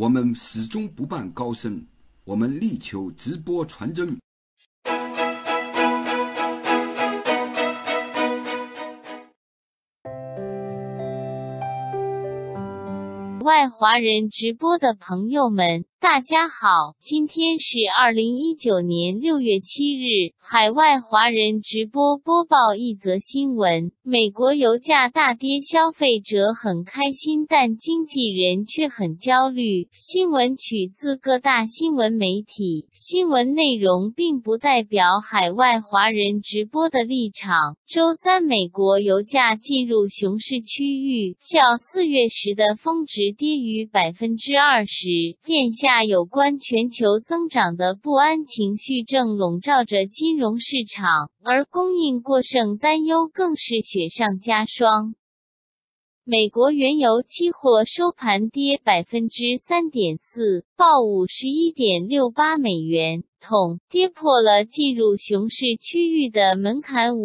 我们始终不办高升，我们力求直播传真。 外华人直播的朋友们，大家好，今天是2019年6月7日，海外华人直播播报一则新闻：美国油价大跌，消费者很开心，但经纪人却很焦虑。新闻取自各大新闻媒体，新闻内容并不代表海外华人直播的立场。周三，美国油价进入熊市区域，较4月时的峰值跌逾20%，眼下有关全球增长的不安情绪正笼罩着金融市场，而供应过剩担忧更是雪上加霜。美国原油期货收盘跌 3.4%， 报51.68美元桶，跌破了进入熊市区域的门槛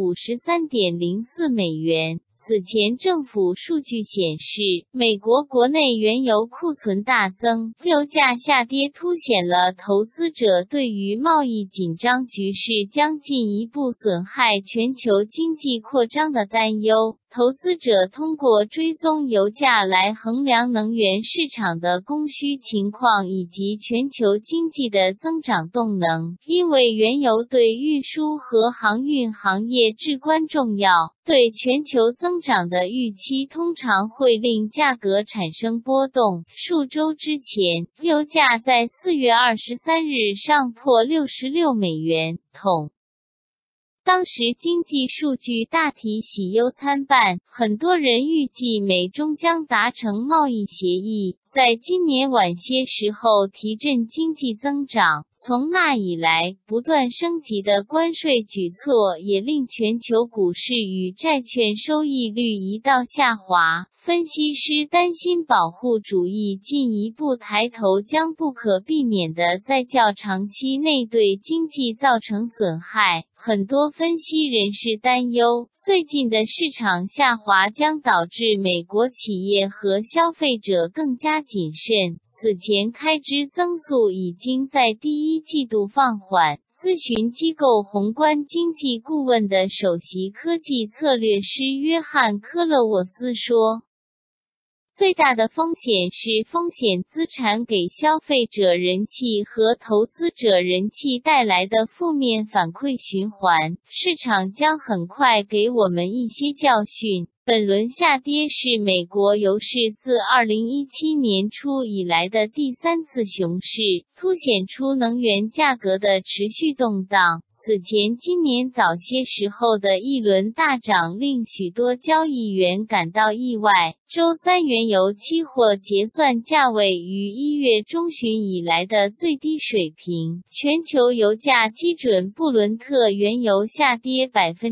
53.04美元。此前政府数据显示，美国国内原油库存大增，油价下跌凸显了投资者对于贸易紧张局势将进一步损害全球经济扩张的担忧。投资者通过追踪油价来衡量能源市场的供需情况以及全球经济的增长动能，因为原油对运输和航运行业至关重要，对全球增长的预期通常会令价格产生波动。数周之前，油价在4月23日上破66美元桶。当时经济数据大体喜忧参半，很多人预计美中将达成贸易协议，在今年晚些时候提振经济增长。从那以来，不断升级的关税举措也令全球股市与债券收益率一道下滑。分析师担心保护主义进一步抬头将不可避免地在较长期内对经济造成损害。很多分析人士担忧，最近的市场下滑将导致美国企业和消费者更加谨慎。此前开支增速已经在第一季度放缓。咨询机构宏观经济顾问的首席科技策略师约翰·科勒沃斯说，最大的风险是风险资产给消费者人气和投资者人气带来的负面反馈循环，市场将很快给我们一些教训。本轮下跌是美国油市自2017年初以来的第3次熊市，凸显出能源价格的持续动荡。此前今年早些时候的一轮大涨令许多交易员感到意外。周三原油期货结算价位于1月中旬以来的最低水平，全球油价基准布伦特原油下跌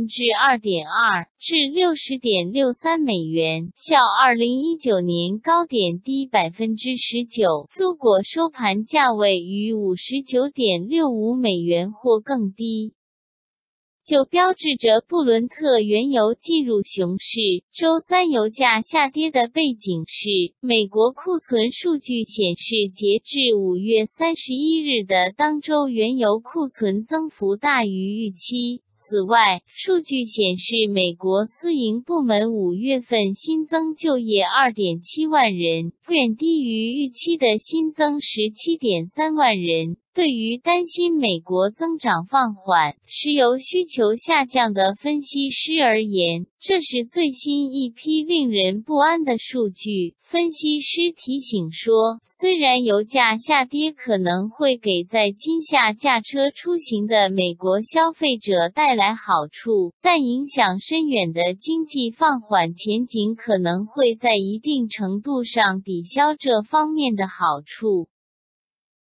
2.2% 至 60.63美元，较2019年高点低 19%， 如果收盘价位于 59.65美元或更低，就标志着布伦特原油进入熊市。周三油价下跌的背景是，美国库存数据显示，截至5月31日的当周原油库存增幅大于预期。此外，数据显示美国私营部门5月份新增就业 2.7 万人，远低于预期的新增 17.3 万人。对于担心美国增长放缓、石油需求下降的分析师而言，这是最新一批令人不安的数据。分析师提醒说，虽然油价下跌可能会给在今夏驾车出行的美国消费者带来好处，但影响深远的经济放缓前景可能会在一定程度上抵消这方面的好处。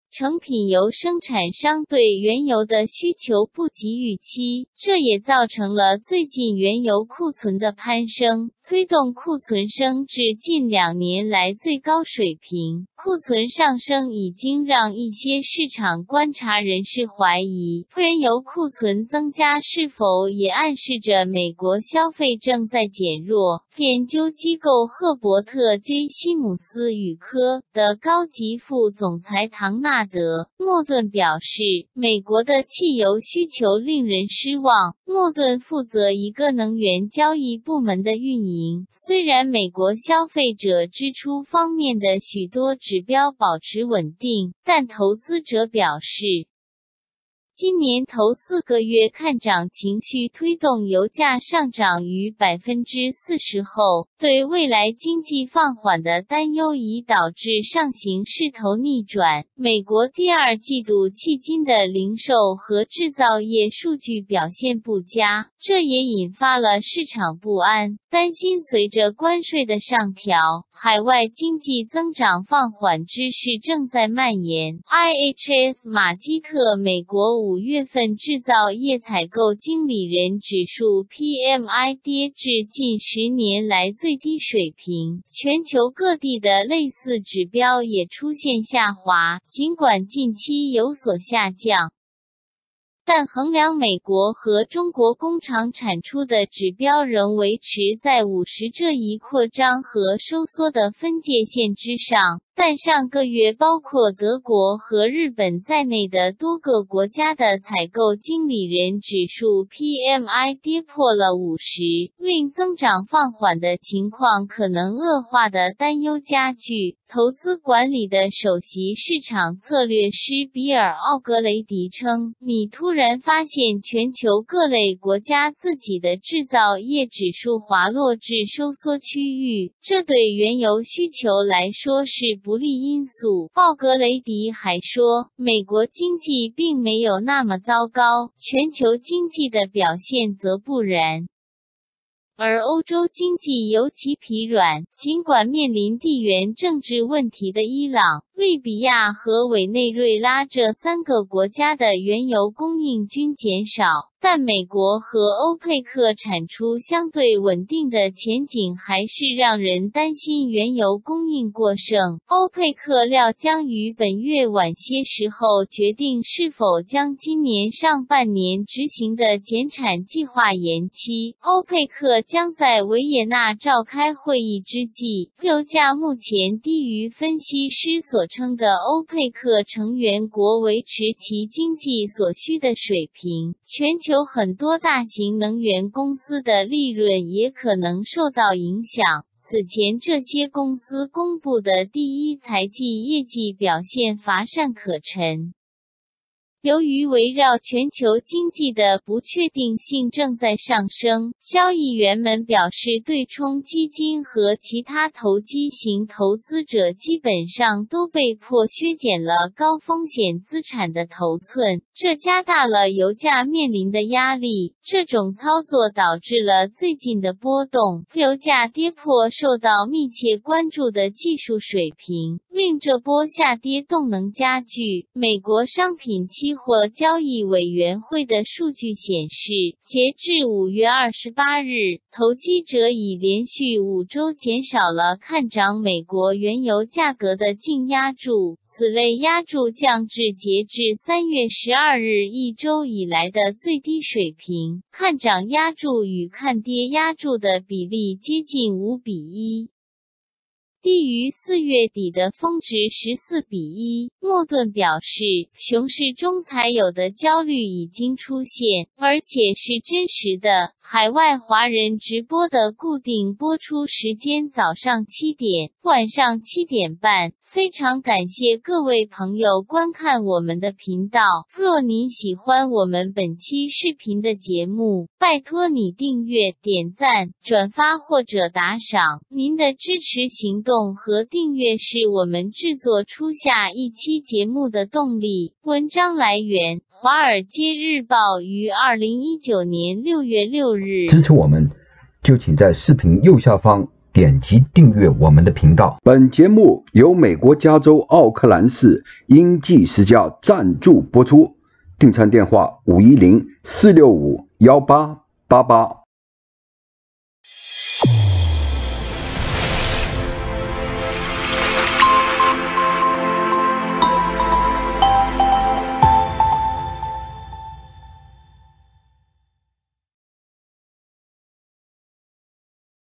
成品油生产商对原油的需求不及预期，这也造成了最近原油库存的攀升，推动库存升至近2年来最高水平。库存上升已经让一些市场观察人士怀疑，原油库存增加是否也暗示着美国消费正在减弱。研究机构赫伯特 ·J. 西姆斯与科的高级副总裁唐纳德·莫顿表示，美国的汽油需求令人失望。莫顿负责一个能源交易部门的运营，虽然美国消费者支出方面的许多指标保持稳定，但投资者表示，今年头4个月看涨情绪推动油价上涨逾 40% 后，对未来经济放缓的担忧已导致上行势头逆转。美国第2季度迄今的零售和制造业数据表现不佳，这也引发了市场不安，担心随着关税的上调，海外经济增长放缓之势正在蔓延。IHS 马基特美国5月份制造业采购经理人指数 PMI 跌至近10年来最低水平，全球各地的类似指标也出现下滑，尽管近期有所下降，但衡量美国和中国工厂产出的指标仍维持在50这一扩张和收缩的分界线之上。但上个月包括德国和日本在内的多个国家的采购经理人指数 PMI 跌破了50，令增长放缓的情况可能恶化的担忧加剧。投资管理的首席市场策略师比尔·奥格雷迪称，你突然发现全球各类国家自己的制造业指数滑落至收缩区域，这对原油需求来说是不利因素。奥格雷迪还说，美国经济并没有那么糟糕，全球经济的表现则不然。而欧洲经济尤其疲软，尽管面临地缘政治问题的伊朗、利比亚和委内瑞拉这3个国家的原油供应均减少，但美国和欧佩克产出相对稳定的前景还是让人担心原油供应过剩。欧佩克料将于本月晚些时候决定是否将今年上半年执行的减产计划延期。欧佩克将在维也纳召开会议之际，油价目前低于分析师所称的欧佩克成员国维持其经济所需的水平，全球很多大型能源公司的利润也可能受到影响。此前这些公司公布的第一财季业绩表现乏善可陈。由于围绕全球经济的不确定性正在上升，交易员们表示对冲基金和其他投机型投资者基本上都被迫削减了高风险资产的头寸，这加大了油价面临的压力。这种操作导致了最近的波动，油价跌破受到密切关注的技术水平，令这波下跌动能加剧。美国商品期货交易委员会的数据显示，截至5月28日，投机者已连续5周减少了看涨美国原油价格的净押注，此类押注降至截至3月12日一周以来的最低水平，看涨押注与看跌押注的比例接近5比1。低于4月底的峰值14比1。莫顿表示，熊市中才有的焦虑已经出现，而且是真实的。海外华人直播的固定播出时间早上7点、晚上7点半。非常感谢各位朋友观看我们的频道。若您喜欢我们本期视频的节目，拜托你订阅、点赞、转发或者打赏。您的支持行动和订阅是我们制作出下一期节目的动力。文章来源：华尔街日报于2019年6月6日。 支持我们，就请在视频右下方点击订阅我们的频道。 本节目由美国加州奥克兰市英济世家赞助播出，订餐电话510-465-1888。